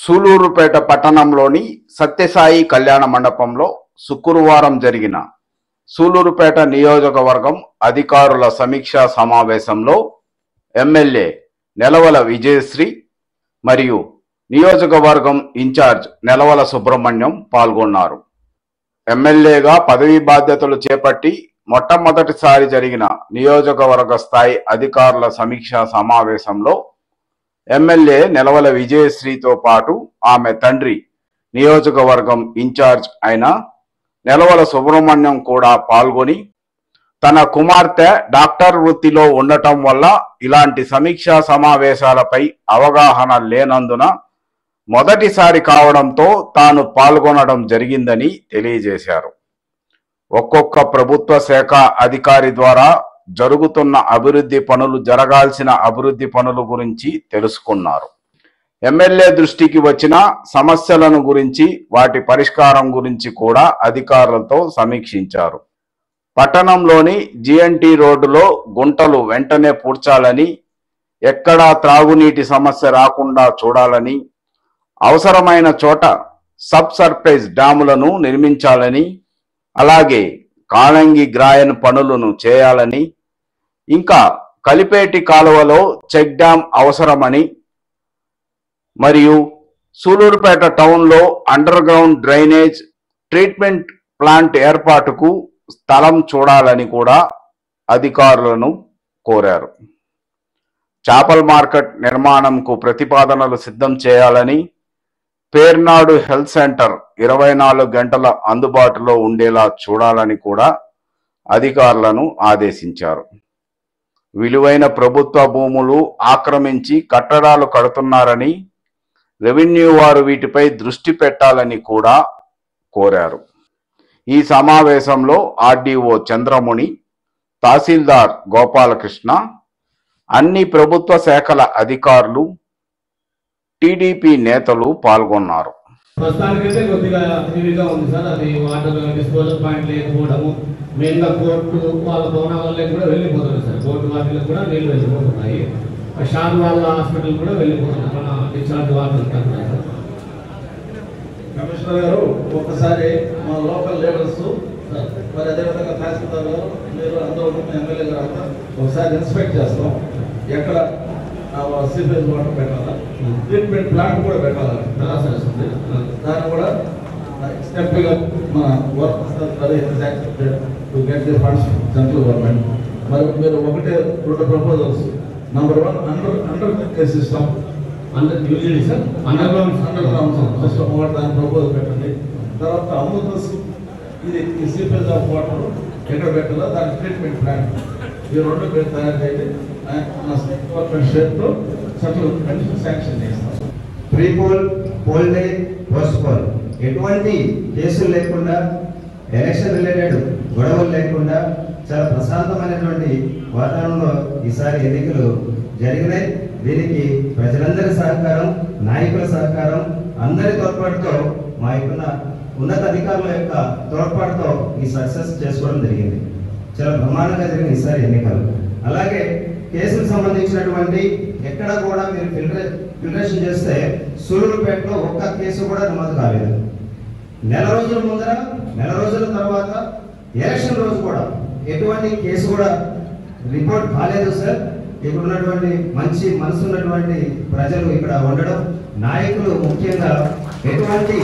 సూలూరుపేట పట్టణంలోని సత్యసాయి కళ్యాణ మండపంలో శుక్రవారం జరిగిన సూలూరుపేట నియోజకవర్గం అధికారుల సమీక్షా సమావేశంలో ఎమ్మెల్యే నెలవల విజయశ్రీ మరియు నియోజకవర్గం ఇన్ఛార్జ్ నెలవల సుబ్రహ్మణ్యం పాల్గొన్నారు. ఎమ్మెల్యేగా పదవీ బాధ్యతలు చేపట్టి మొట్టమొదటిసారి జరిగిన నియోజకవర్గ స్థాయి అధికారుల సమీక్షా సమావేశంలో ఎమ్మెల్యే నెలవల విజయశ్రీతో పాటు ఆమె తండ్రి నియోజకవర్గం ఇన్ఛార్జ్ అయిన నెలవల సుబ్రహ్మణ్యం కూడా పాల్గొని తన కుమార్తె డాక్టర్ వృత్తిలో ఉండటం వల్ల ఇలాంటి సమీక్షా సమావేశాలపై అవగాహన లేనందున మొదటిసారి కావడంతో తాను పాల్గొనడం జరిగిందని తెలియజేశారు. ఒక్కొక్క ప్రభుత్వ శాఖ అధికారి ద్వారా జరుగుతున్న అభివృద్ధి పనులు, జరగాల్సిన అభివృద్ధి పనుల గురించి తెలుసుకున్నారు. ఎమ్మెల్యే దృష్టికి వచ్చిన సమస్యలను గురించి, వాటి పరిష్కారం గురించి కూడా అధికారులతో సమీక్షించారు. పట్టణంలోని జిఎన్టీ రోడ్డులో గుంటలు వెంటనే పూడ్చాలని, ఎక్కడా త్రాగునీటి సమస్య రాకుండా చూడాలని, అవసరమైన చోట సబ్ సర్ఫేస్ డ్యాములను నిర్మించాలని, అలాగే కాళంగి గ్రాయన్ పనులను చేయాలని, ఇంకా కలిపేటి కాలువలో చెక్ డ్యాం అవసరమని, మరియు సూలూరుపేట టౌన్లో underground drainage treatment plant ఏర్పాటుకు స్థలం చూడాలని కూడా అధికారులను కోరారు. చేపల మార్కెట్ నిర్మాణంకు ప్రతిపాదనలు సిద్ధం చేయాలని, పేర్నాడు హెల్త్ సెంటర్ 24 గంటల అందుబాటులో ఉండేలా చూడాలని కూడా అధికారులను ఆదేశించారు. విలువైన ప్రభుత్వ భూములు ఆక్రమించి కట్టడాలు కడుతున్నారని, రెవెన్యూ వారు వీటిపై దృష్టి పెట్టాలని కూడా కోరారు. ఈ సమావేశంలో ఆర్డీఓ చంద్రముని, తహసీల్దార్ గోపాలకృష్ణ, అన్ని ప్రభుత్వ శాఖల అధికారులు, టీడీపీ నేతలు పాల్గొన్నారు. ప్రస్తుతానికైతే కొద్దిగా హెవీగా ఉంది సార్. అది వాటర్ డిస్పోజల్ పాయింట్ లేకపోవడము, మెయిన్గా కోర్టు వాళ్ళ భవనాలలో కూడా వెళ్ళిపోతుంది సార్. కోర్టు వాటిలకు కూడా నీళ్ళు వెళ్ళిపోతున్నాయి. షాన్ వాళ్ళ హాస్పిటల్ కూడా వెళ్ళిపోతుంది. మన డిశ్చార్జ్ వాళ్ళు సార్. కమిషనర్ గారు, ఒక్కసారి మా లోకల్ లీడర్స్ మరి అదేవిధంగా తహసీల్దార్ గారు, మీరు అందరూ ఎమ్మెల్యే గారు అంతా ఒకసారి ఇన్స్పెక్ట్ చేస్తాం. ఎక్కడ సీపేజ్ వాటర్ పెట్టాలా, ట్రీట్మెంట్ ప్లాంట్ కూడా పెట్టాలా, దాన్ని కూడా స్టెప్గా మన work to get the funds central government. మరి మీరు ఒకటే 2 proposals. Number 1 under system, under usually sir underground system ఒకటి, దాన్ని ప్రపోజల్ పెట్టండి. తర్వాత అమృతస్ ఈ సీపేజ్ ఆఫ్ వాటర్ ఎక్కడ పెట్టాలో దాని ట్రీట్మెంట్ ప్లాంట్, ఈ 2 పేరు తయారు చేయండి. షేర్తో సెంట్రల్ గవర్నమెంట్ శాంక్షన్ చేస్తాం. Pre poll, poll day, post poll ఎటువంటి కేసులు లేకుండా, ఎలక్షన్ రిలేటెడ్ గొడవలు లేకుండా చాలా ప్రశాంతమైనటువంటి వాతావరణంలో ఈసారి ఎన్నికలు జరిగినాయి. దీనికి ప్రజలందరి సహకారం, నాయకుల సహకారం, అందరి తోడ్పాటుతో, మా యొక్క ఉన్నత అధికారుల యొక్క తోడ్పాటుతో ఈ సక్సెస్ చేసుకోవడం జరిగింది. చాలా బ్రహ్మాండంగా జరిగిన ఈసారి ఎన్నికలు. అలాగే కేసులకు సంబంధించినటువంటి ఎక్కడ కూడా మీరు ఫిల్టరేషన్ చేస్తే సూలూరుపేటలో ఒక్క కేసు కూడా నమోదు కాలేదు. నెల రోజుల ముందర, నెల రోజుల తర్వాత, ఎలక్షన్ రోజు కూడా ఎటువంటి కేసు కూడా రిపోర్ట్ కాలేదు సార్. ఇక్కడ ఉన్నటువంటి మంచి మనసు ఉన్నటువంటి ప్రజలు ఇక్కడ ఉండడం, నాయకులు ముఖ్యంగా ఎటువంటి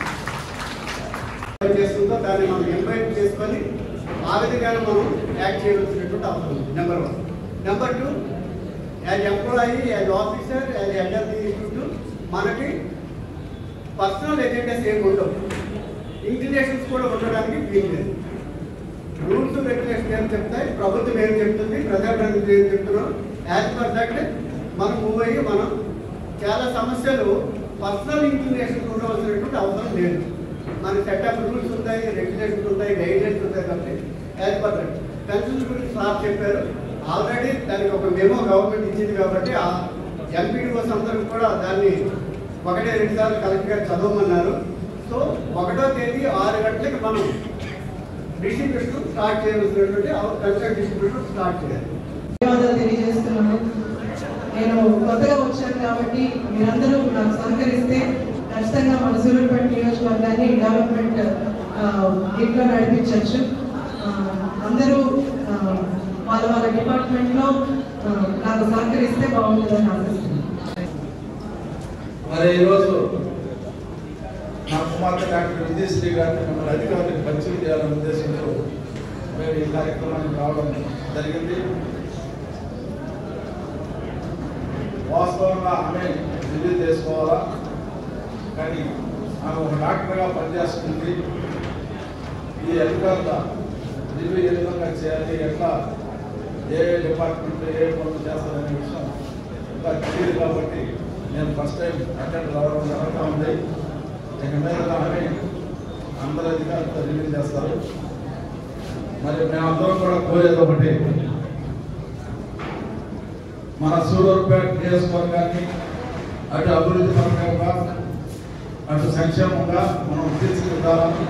చేస్తుందో దాన్ని మనం ఎంకరేజ్ చేసుకొని ఆ విధంగా మనం యాక్ట్ చేయవలసినటువంటి అవసరం ఉంది. Number 1. Number 2, as employee, as officer, as head of the institute మనకి పర్సనల్ ఎజెండాస్ ఏమి ఉండవు, ఇంక్లినేషన్స్ కూడా ఉండడానికి వీలు లేదు. రూల్స్ రెగ్యులేషన్ ఏం చెప్తాయి, ప్రభుత్వం ఏం చెప్తుంది, ప్రజాప్రతినిధులు ఏం చెప్తున్నారు, యాజ్ పర్ దట్ మనం మూవ్ అయ్యి మనం చాలా సమస్యలు పర్సనల్ ఇంక్లినేషన్స్ ఉండవలసినటువంటి అవసరం లేదు. మన సెట్ ఆఫ్ రూల్స్ ఉంటాయి, రెగ్యులేషన్స్ ఉంటాయి, గైడ్లైన్స్ ఉంటాయి. కాబట్టి యాజ్ పర్ దట్ పెన్షన్స్ గురించి సార్ చెప్పారు. ఆల్రెడీ దానికి ఒక మెమో గవర్నమెంట్ ఇచ్చింది కాబట్టి ఆ ఎంపీడీఓస్ అందరూ కూడా దాన్ని 1-2 సార్లు కలెక్టర్ గారు చదవమన్నారు. సో 1వ తేదీ 6 గంటలకు మనం డిస్ట్రిబ్యూషన్ స్టార్ట్ చేయవలసినటువంటి కన్స్ట్రక్ట్ డిస్ట్రిబ్యూషన్ స్టార్ట్ చేయాలి. ధన్యవాదాలు తెలియజేస్తున్నాను. నేను కొత్తగా వచ్చాను కాబట్టి మీరందరూ నాకు సహకరిస్తే ఖచ్చితంగా మన సూలూరుపేట నియోజకవర్గాన్ని డెవలప్మెంట్ దీంట్లో నడిపించవచ్చు. అందరూ వాళ్ళ వాళ్ళ డిపార్ట్మెంట్లో నాకు సహకరిస్తే బాగుంటుందని ఆశిస్తున్నాను. మరి ఈరోజు నా కుమార్తె డాక్టర్ విజయశ్రీ గారిని మిమ్మల్ని అధికారులకు పరిచయం చేయాలనే ఉద్దేశంతో మేము ఈ కార్యక్రమానికి రావడం జరిగింది. వాస్తవంగా ఆమె రివ్యూ చేసుకోవాలా, కానీ ఆమె ఒక డాక్టర్గా పనిచేస్తుంది. ఈ అధికారుల రివ్యూ ఏ విధంగా చేయాలి, ఎట్లా ఏ డిపార్ట్మెంట్ ఏ పనులు చేస్తారనే విషయం ఇంకా తెలియదు. కాబట్టి నేను ఫస్ట్ టైం అటెండ్ రావడం జరుగుతూ ఉంది. ఇక మీద ఆమె అందరూ అధికారులతో రివ్యూ చేస్తారు. మరి మేమందరం కూడా కోరేది ఒకటి, మన సూలూరుపేట నియోజకవర్గాన్ని అటు అభివృద్ధి పరంగా అటు సంక్షేమంగా మనం తీర్చిదిద్దాలని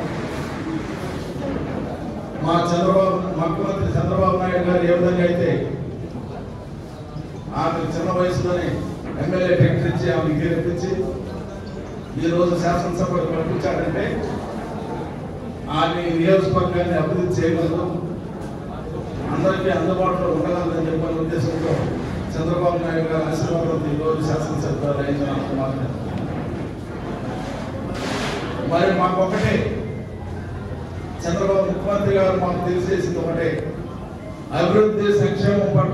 మా ముఖ్యమంత్రి చంద్రబాబు నాయుడు గారు ఏ విధంగా అయితే ఆమె చిన్న వయసులోనే ఎమ్మెల్యే టికెట్ ఇచ్చి ఆమె గెలిపించి ఈరోజు శాసనసభకు పంపించాడంటే ఆమె నియోజకవర్గాన్ని అభివృద్ధి చేయగలదు, అందరికీ అందుబాటులో ఉండగలదని చెప్పిన ఉద్దేశంతో చంద్రబాబు నాయుడు గారు ఆశీర్వాదం ఈరోజు శాసనసభ అయిందని. మరి మాకొకటే చంద్రబాబు ముఖ్యమంత్రి గారు మాకు తెలిసేసింది ఒకటే, అభివృద్ధి సంక్షేమం పట్ల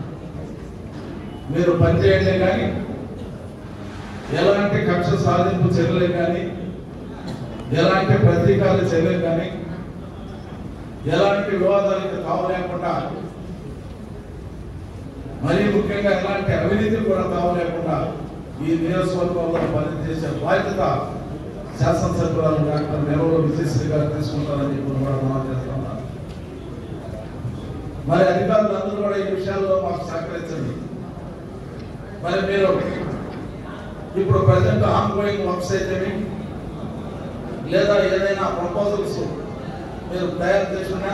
మీరు పనిచేయండి, కానీ ఎలాంటి కక్ష సాధింపు చర్యలు కానీ, ఎలాంటి ప్రతీకార చర్యలు కానీ, ఎలాంటి వివాదాలకు తావలేకుండా, మరీ ముఖ్యంగా ఎలాంటి అవినీతి కూడా తావలేకుండా ఈ నియోజకవర్గంలో పనిచేసే బాధ్యత శాసనసభ్యురాలు డాక్టర్ నెలవల విజయశ్రీ గారు తీసుకుంటారని చెప్పి కూడా మనం చేస్తున్నాం. మరి అధికారులందరూ కూడా ఈ విషయాల్లో మాకు సహకరించండి. మరి మీరు ఇప్పుడు ప్రజెంట్ ఆన్ గోయింగ్ వర్క్స్ అయితేమి లేదా ఏదైనా ప్రపోజల్స్ మీరు తయారు చేస్తున్నా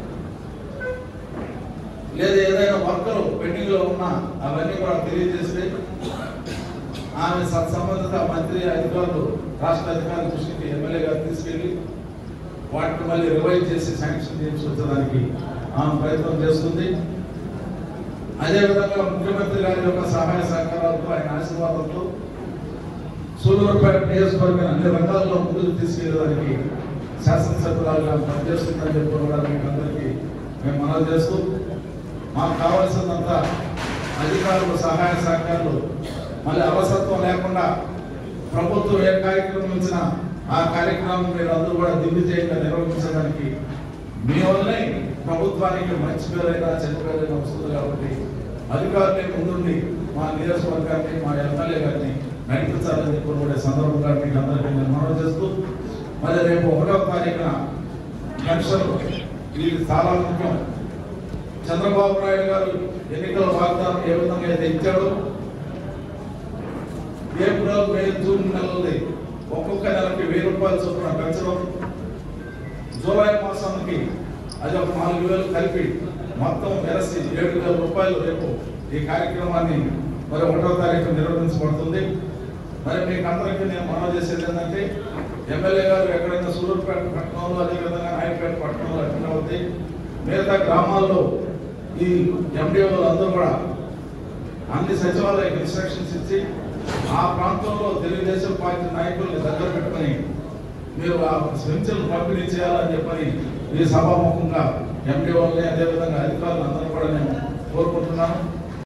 లేదా ఏదైనా వర్కలు పెండింగ్ లో ఉన్నా అవన్నీ కూడా తెలియజేస్తే ఆమె సంబంధిత మంత్రి అధికారులు రాష్ట్ర అధికారుల దృష్టికి ఎమ్మెల్యే గారు తీసుకెళ్లి వాటిని మళ్ళీ రివైజ్ చేసి శాంక్షన్ చేసి వచ్చేదానికి ఆమె ప్రయత్నం చేస్తుంది. అదేవిధంగా ముఖ్యమంత్రి గారి యొక్క సహాయ సహకారాలతో ఆయన ఆశీర్వాదంతో సూలూరుపేట నియోజకవర్గాన్ని అన్ని రంగాల్లో ముందుకు తీసుకెళ్లేదానికి శాసనసభ్యురాలుగా పనిచేస్తుందని చెప్పి కూడా మీకు అందరికీ మేము మనవి చేస్తూ మాకు కావాల్సినంత అధికారులు సహాయ సహకారాలు మళ్ళీ అవసరత్వం లేకుండా ప్రభుత్వం ఏ కార్యక్రమం ఇచ్చినా ఆ కార్యక్రమం మీరు అందరూ కూడా దిగ్విజయంగా నిర్వహించడానికి మీ వల్లే ప్రభుత్వానికి మంచి పేరైనా చెడ్డ పేరైనా వస్తుంది. కాబట్టి అధికారులే ముందుండి మా నియోజకవర్గాన్ని మా ఎమ్మెల్యే గారిని నడిపించాలని చెప్పి కూడా సందర్భంగా మీకు అందరికీ నేను మనవి చేస్తూ మరి రేపు 1వ తారీఖున పెన్షన్ ఇది చాలా ముఖ్యం. చంద్రబాబు నాయుడు గారు ఎన్నికల వాగ్దానం ఏ విధంగా అయితే ఇచ్చాడో ఏప్రిల్ మే జూన్ నెలది ఒక్కొక్క నెలకి 1000 రూపాయలు చొప్పున పెంచడం, జూలై మాసానికి అది ఒక 4000 కలిపి మొత్తం వెరసి 7000 రూపాయలు రేపు ఈ కార్యక్రమాన్ని మరి 1వ తారీఖు నిర్వహించబడుతుంది. మరి మీకు అందరికీ నేను మనవి చేసేది ఏంటంటే ఎమ్మెల్యే గారు ఎక్కడైనా సూలూరుపేట పట్టణంలో అదేవిధంగా నాయుడుపేట పట్టణంలో అటెండ్ అవుతాయి, మిగతా గ్రామాల్లో ఈ ఎండిఓలు అందరూ కూడా అన్ని సచివాలయాలకు ఇన్స్ట్రక్షన్స్ ఇచ్చి ఆ ప్రాంతంలో తెలుగుదేశం పార్టీ నాయకుల్ని దగ్గర పెట్టుకుని మీరు ఆ పెన్షన్లు పంపిణీ చేయాలని చెప్పని ఈ సభాముఖంగా ఎండిఓల్ని అదేవిధంగా అధికారులు అందరూ కూడా నేను కోరుకుంటున్నాను.